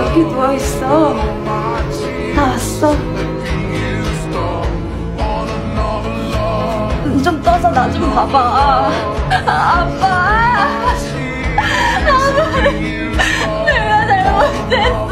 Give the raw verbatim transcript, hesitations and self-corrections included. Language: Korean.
여기 누워있어. 나 왔어. 눈 좀 떠서 나 좀 봐봐. 아빠. 아빠. 내가 잘못했어.